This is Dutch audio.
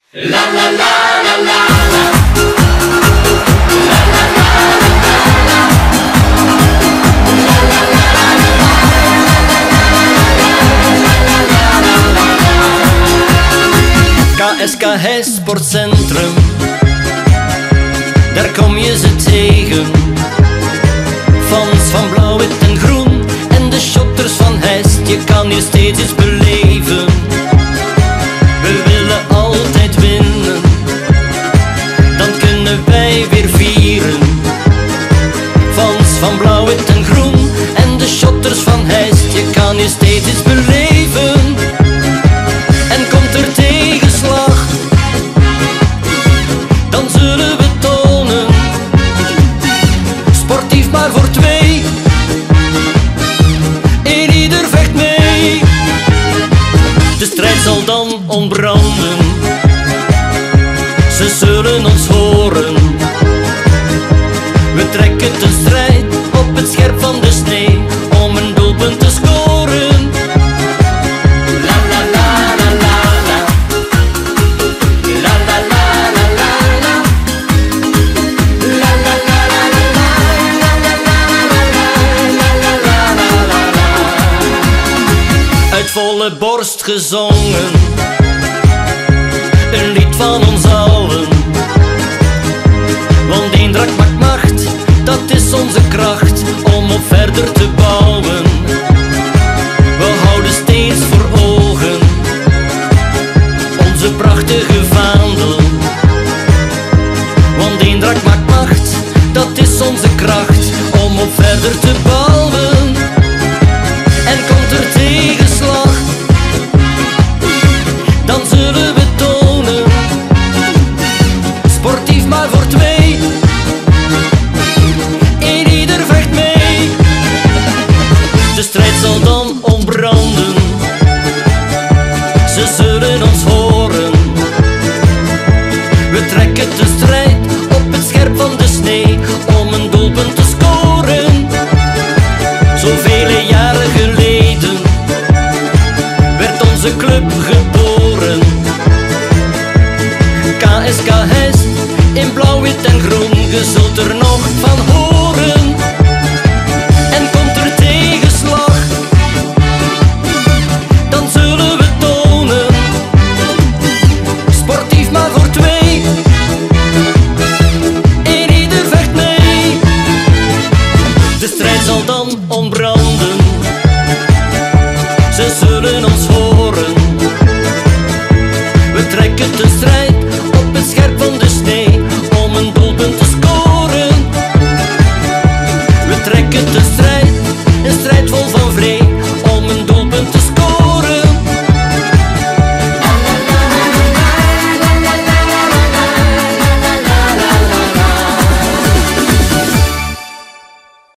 La la la la la la. KSKH Sportcentrum, daar kom je ze tegen. Fans van blauw, wit en groen en de shotters van Hest, je kan hier steeds iets beleven. We willen altijd winnen, dan kunnen wij weer vieren. Fans van blauw, wit en groen en de shotters van Hest, je kan hier steeds iets beleven. En komt er tegenslag, dan zullen we tonen. Sportief maar voor twee, en ieder vecht mee. De strijd zal dan ontbranden, ze zullen ons horen. We trekken de strijd op het scherp van de snee, om een doelpunt te scoren. Uit volle borst gezongen, een lied van ons allen. Want Eendracht maakt macht, dat is onze kracht om op verder te bouwen. We houden steeds voor ogen onze prachtige vaandel. Want Eendracht maakt macht, dat is onze kracht om op verder te bouwen. En komt er tegenslag, dan zullen we tonen. Sportief maar voor twee, en ieder vecht mee. De strijd zal dan ontbranden, ze zullen ons horen. We trekken de strijd op het scherp van de snee, om een doelpunt te scoren. Zoveel jaren geleden werd onze club geboren. KSKH in blauw, wit en groen, je zult er nog van horen. En komt er tegenslag, dan zullen we tonen. Sportief maar voor twee, en ieder vecht mee. De strijd zal dan ontbranden, ze zullen ons horen. We trekken de strijd